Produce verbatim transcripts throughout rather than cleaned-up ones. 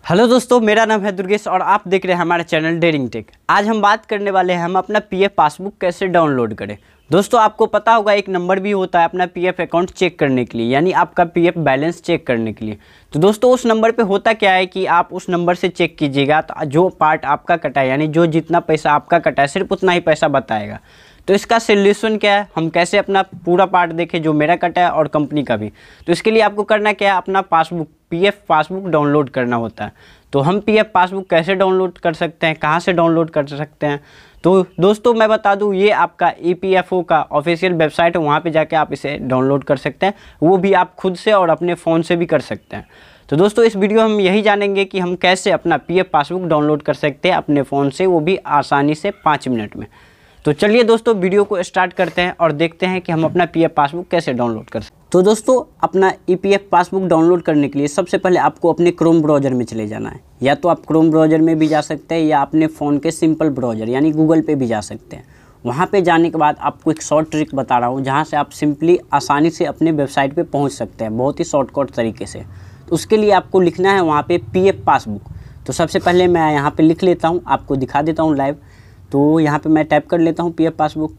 Hello दोस्तों, मेरा नाम है दुर्गेश और आप देख रहे हैं हमारे चैनल डेयरिंग टेक। आज हम बात करने वाले हैं हम अपना पीएफ पासबुक कैसे डाउनलोड करें। दोस्तों, आपको पता होगा एक नंबर भी होता है अपना पीएफ अकाउंट चेक करने के लिए, यानी आपका पीएफ बैलेंस चेक करने के लिए। तो दोस्तों, उस नंबर पे होता क्या है कि आप उस नंबर से चेक कीजिएगा तो जो पार्ट आपका कटा है, यानी जो जितना पैसा आपका कटा है सिर्फ उतना ही पैसा बताएगा। तो इसका सोल्यूशन क्या है, हम कैसे अपना पूरा पार्ट देखें जो मेरा कटा है और कंपनी का भी। तो इसके लिए आपको करना क्या है, अपना पासबुक पीएफ पासबुक डाउनलोड करना होता है। तो हम पीएफ पासबुक कैसे डाउनलोड कर सकते हैं, कहाँ से डाउनलोड कर सकते हैं। तो दोस्तों मैं बता दूं, ये आपका ईपीएफओ का ऑफिशियल वेबसाइट है, वहाँ पे जाके आप इसे डाउनलोड कर सकते हैं। वो भी आप खुद से और अपने फ़ोन से भी कर सकते हैं। तो दोस्तों, इस वीडियो में हम यही जानेंगे कि हम कैसे अपना पीएफ पासबुक डाउनलोड कर सकते हैं अपने फ़ोन से, वो भी आसानी से पाँच मिनट में। तो चलिए दोस्तों, वीडियो को स्टार्ट करते हैं और देखते हैं कि हम अपना पीएफ पासबुक कैसे डाउनलोड कर सकते हैं। तो दोस्तों, अपना ईपीएफ पासबुक डाउनलोड करने के लिए सबसे पहले आपको अपने क्रोम ब्राउज़र में चले जाना है। या तो आप क्रोम ब्राउज़र में भी जा सकते हैं या अपने फ़ोन के सिंपल ब्राउज़र यानी गूगल पे भी जा सकते हैं। वहाँ पे जाने के बाद आपको एक शॉर्ट ट्रिक बता रहा हूँ, जहाँ से आप सिंपली आसानी से अपने वेबसाइट पे पहुँच सकते हैं बहुत ही शॉर्टकट तरीके से। तो उसके लिए आपको लिखना है वहाँ पे पीएफ पासबुक। तो सबसे पहले मैं यहाँ पर लिख लेता हूँ, आपको दिखा देता हूँ लाइव। तो यहाँ पे मैं टाइप कर लेता हूँ पीएफ पासबुक।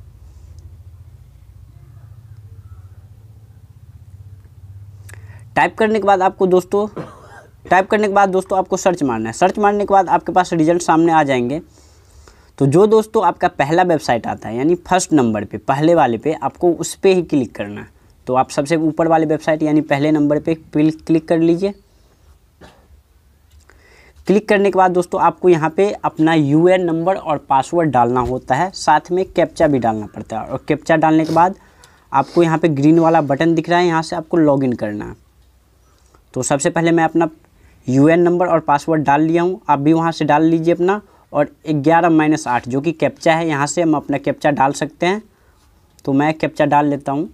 टाइप करने के बाद आपको दोस्तों टाइप करने के बाद दोस्तों आपको सर्च मारना है। सर्च मारने के बाद आपके पास रिजल्ट सामने आ जाएंगे। तो जो दोस्तों आपका पहला वेबसाइट आता है, यानी फर्स्ट नंबर पे, पहले वाले पे, आपको उस पर ही क्लिक करना है। तो आप सबसे ऊपर वाले वेबसाइट यानी पहले नंबर पे क्लिक कर लीजिए। क्लिक करने के बाद दोस्तों आपको यहाँ पे अपना यूएन नंबर और पासवर्ड डालना होता है, साथ में कैप्चा भी डालना पड़ता है। और कैप्चा डालने के बाद आपको यहाँ पे ग्रीन वाला बटन दिख रहा है, यहाँ से आपको लॉगिन करना है। तो सबसे पहले मैं अपना यूएन नंबर और पासवर्ड डाल लिया हूँ, आप भी वहाँ से डाल लीजिए अपना। और ग्यारह माइनस आठ जो कि कैप्चा है, यहाँ से हम अपना कैप्चा डाल सकते हैं। तो मैं कैप्चा डाल लेता हूँ।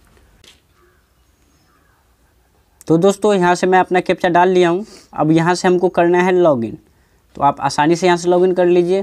तो दोस्तों, यहाँ से मैं अपना कैप्चा डाल लिया हूँ। अब यहाँ से हमको करना है लॉगिन। तो आप आसानी से यहाँ से लॉगिन कर लीजिए।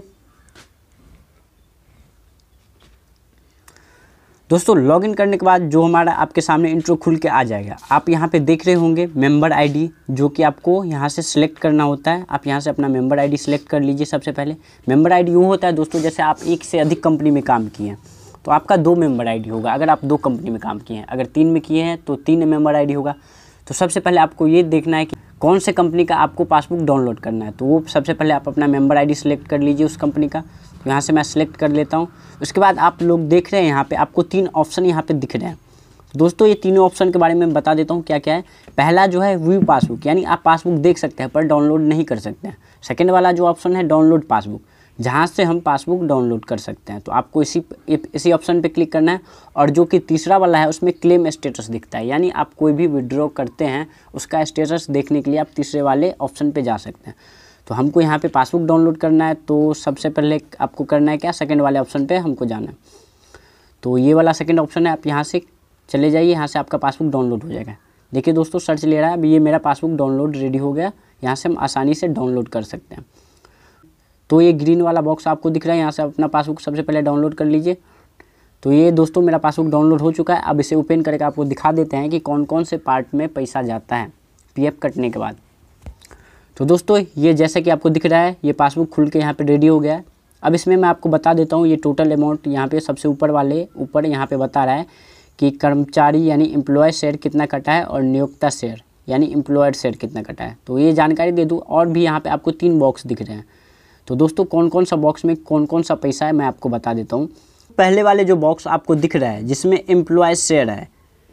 दोस्तों, लॉगिन करने के बाद जो हमारा आपके सामने इंट्रो खुल के आ जाएगा। आप यहाँ पे देख रहे होंगे मेंबर आईडी, जो कि आपको यहाँ से सिलेक्ट करना होता है। आप यहाँ से अपना मेंबर आईडी सिलेक्ट कर लीजिए। सबसे पहले मेंबर आईडी यूँ होता है दोस्तों, जैसे आप एक से अधिक कंपनी में काम किए हैं तो आपका दो मेंबर आईडी होगा। अगर आप दो कंपनी में काम किए हैं, अगर तीन में किए हैं तो तीन मेंबर आईडी होगा। तो सबसे पहले आपको ये देखना है कि कौन से कंपनी का आपको पासबुक डाउनलोड करना है। तो वो सबसे पहले आप अपना मेंबर आईडी सिलेक्ट कर लीजिए उस कंपनी का। तो यहाँ से मैं सिलेक्ट कर लेता हूँ। उसके बाद आप लोग देख रहे हैं यहाँ पे आपको तीन ऑप्शन यहाँ पे दिख रहे हैं। दोस्तों, ये तीनों ऑप्शन के बारे में बता देता हूँ क्या क्या है। पहला जो है व्यू पासबुक, यानी आप पासबुक देख सकते हैं पर डाउनलोड नहीं कर सकते हैं। सेकेंड वाला जो ऑप्शन है डाउनलोड पासबुक, जहाँ से हम पासबुक डाउनलोड कर सकते हैं। तो आपको इसी इसी ऑप्शन पे क्लिक करना है। और जो कि तीसरा वाला है उसमें क्लेम स्टेटस दिखता है, यानी आप कोई भी विड्रॉ करते हैं उसका स्टेटस देखने के लिए आप तीसरे वाले ऑप्शन पे जा सकते हैं। तो हमको यहाँ पे पासबुक डाउनलोड करना है, तो सबसे पहले आपको करना है क्या, सेकंड वाले ऑप्शन पे हमको जाना है। तो ये वाला सेकंड ऑप्शन है, आप यहाँ से चले जाइए, यहाँ से आपका पासबुक डाउनलोड हो जाएगा। देखिए दोस्तों, सर्च ले रहा है। अभी ये मेरा पासबुक डाउनलोड रेडी हो गया। यहाँ से हम आसानी से डाउनलोड कर सकते हैं। तो ये ग्रीन वाला बॉक्स आपको दिख रहा है, यहाँ से अपना पासबुक सबसे पहले डाउनलोड कर लीजिए। तो ये दोस्तों मेरा पासबुक डाउनलोड हो चुका है। अब इसे ओपन करके आपको दिखा देते हैं कि कौन कौन से पार्ट में पैसा जाता है पीएफ कटने के बाद। तो दोस्तों, ये जैसे कि आपको दिख रहा है, ये पासबुक खुल के यहाँ पे रेडी हो गया है। अब इसमें मैं आपको बता देता हूँ ये टोटल अमाउंट यहाँ पे सबसे ऊपर वाले ऊपर यहाँ पे बता रहा है कि कर्मचारी यानी एम्प्लॉय शेयर कितना कटा है और नियोक्ता शेयर यानी एम्प्लॉयड शेयर कितना कटा है। तो ये जानकारी दे दूँ। और भी यहाँ पर आपको तीन बॉक्स दिख रहे हैं। तो दोस्तों, कौन कौन सा बॉक्स में कौन कौन सा पैसा है मैं आपको बता देता हूँ। पहले वाले जो बॉक्स आपको दिख रहा है जिसमें एम्प्लॉय शेयर है,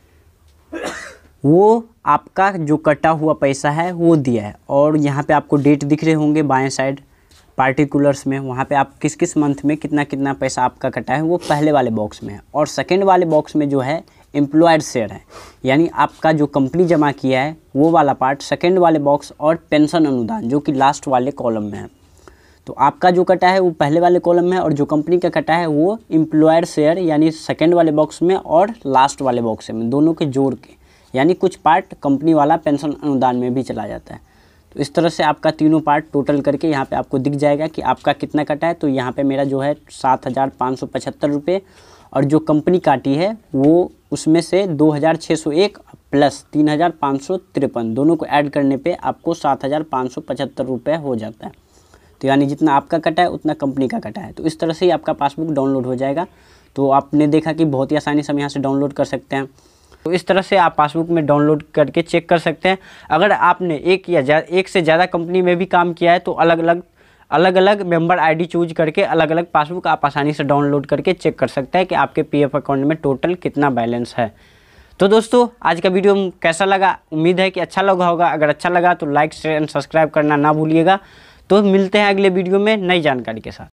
वो आपका जो कटा हुआ पैसा है वो दिया है। और यहाँ पे आपको डेट दिख रहे होंगे बाएं साइड पार्टिकुलर्स में, वहाँ पे आप किस किस मंथ में कितना कितना पैसा आपका कटा है वो पहले वाले बॉक्स में है। और सेकेंड वाले बॉक्स में जो है एम्प्लॉयड शेयर है, यानी आपका जो कंपनी जमा किया है वो वाला पार्ट सेकेंड वाले बॉक्स। और पेंशन अनुदान जो कि लास्ट वाले कॉलम में है। तो आपका जो कटा है वो पहले वाले कॉलम में है और जो कंपनी का कटा है वो एम्प्लॉयर शेयर यानी सेकंड वाले बॉक्स में और लास्ट वाले बॉक्स में, दोनों के जोड़ के, यानी कुछ पार्ट कंपनी वाला पेंशन अनुदान में भी चला जाता है। तो इस तरह से आपका तीनों पार्ट टोटल करके यहाँ पे आपको दिख जाएगा कि आपका कितना कटा है। तो यहाँ पे मेरा जो है सात हज़ार पाँच सौ पचहत्तर रुपये और जो कंपनी काटी है वो उसमें से दो हज़ार छः सौ एक प्लस तीन हज़ार पाँच सौ तिरपन, दोनों को ऐड करने पे आपको सात हज़ार पाँच सौ पचहत्तर रुपये हो जाता है। तो यानी जितना आपका कटा है उतना कंपनी का कटा है। तो इस तरह से ही आपका पासबुक डाउनलोड हो जाएगा। तो आपने देखा कि बहुत ही आसानी से हम यहाँ से डाउनलोड कर सकते हैं। तो इस तरह से आप पासबुक में डाउनलोड करके चेक कर सकते हैं। अगर आपने एक या एक से ज़्यादा कंपनी में भी काम किया है तो अलग अलग अलग अलग मेंबर आईडी चूज करके अलग अलग पासबुक आप आसानी से डाउनलोड करके चेक कर सकते हैं कि आपके पीएफ अकाउंट में टोटल कितना बैलेंस है। तो दोस्तों आज का वीडियो कैसा लगा, उम्मीद है कि अच्छा लगा होगा। अगर अच्छा लगा तो लाइक शेयर एंड सब्सक्राइब करना ना भूलिएगा। तो मिलते हैं अगले वीडियो में नई जानकारी के साथ।